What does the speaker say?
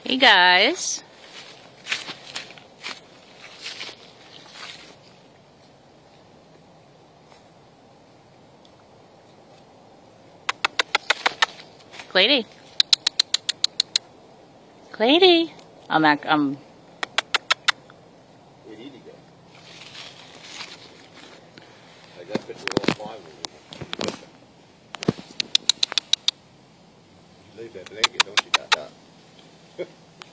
Hey guys. Clady. Clady. I'm Where'd Edie go? Like that picture all fine with you. You leave that blanket, don't you, Dot?